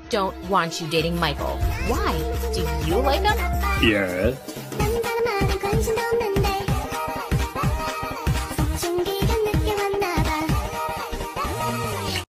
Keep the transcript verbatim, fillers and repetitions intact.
don't want you dating Michael. Why? Do you like him? Yeah.